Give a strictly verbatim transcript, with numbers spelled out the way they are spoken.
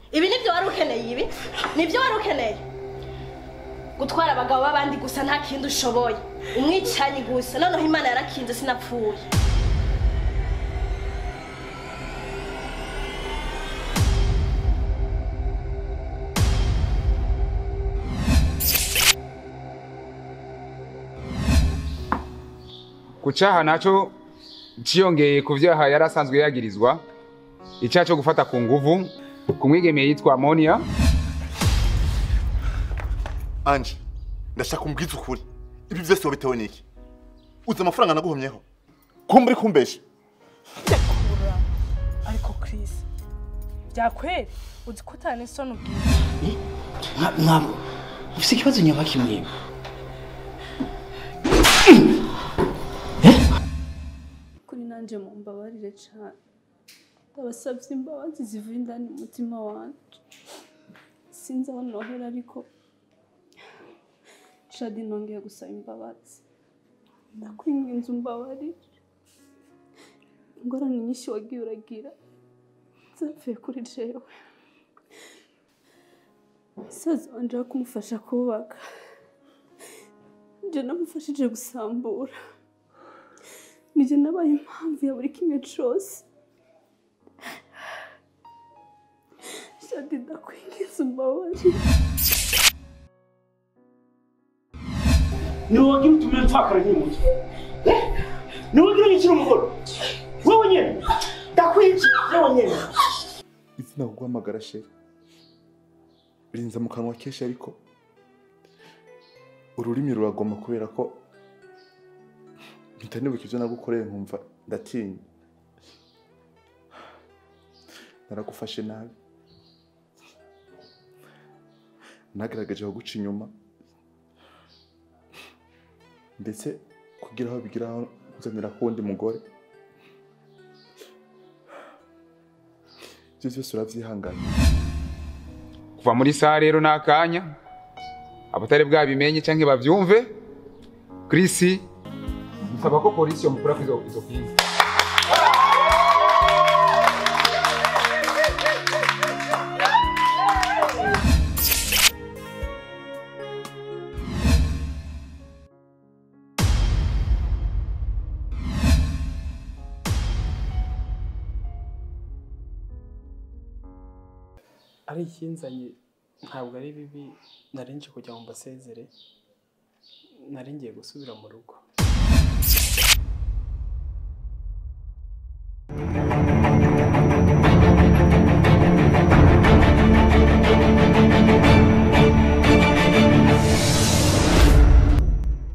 ibi nibyo wari ukeneye ibi nibyo wari ukeneye gutwara abagabo babandi gusa nta kindi ushoboye umwicanyi gusa noneho Imana yarakinze sinapfuye kucaha naco ciyongeye kuvyaha yarasanzwe yagirizwa icyaha cyo gufata ku nguvu kumwigemeye yitwa Monia. Anje ndashaka umbwiza ukuri ibi byose wabitewe niki uzi amafaranga naguhomyeho kumburi kumbesha ndakubura ariko Chris byakwere uzi ko tane sono ubwiye mwabo ufite ikibazo nyuma kimwe kuri nanje mu mbabarire cyane ndabasabye imbabazi zivuye indani mu mutima wanje sinzi aho nohera ariko Shadi nongeye gusaba imbabazi ndakwinginze umbabarire ingorane nyinshi wagiye uragira zapfuye kuri jewe saza wanje kumufasha kubaka nje namufashije gusambura nije nabaye impamvu ya buri kimwe cyose Shadi ndakwinginze umbabarire niwe wagira utume mfakara nk'umutu niwe wagira nyikira umugoro wowe nyene ndakwinjira wowe nyene izina kuguhamagara sheri rinza mu kanwa kenshi ariko ururimi ruragoma kubera ko ntanibuka ivyo nagukoreye nkumva ndatinya naragufashe nabi nagerageje kuguca inyuma ndetse kugira aho bigira aho kuzanira kundi mugore ibyo byose uravyihanganye kuva muri saa rero nakanya abatari bwabimenye canke bavyumve Chris nsaba ko polisi yomukura kwizo izo kinzi ari ikinzanye ntabwo ari bibi narinje kujya mu basezere naringiye gusubira mu rugo.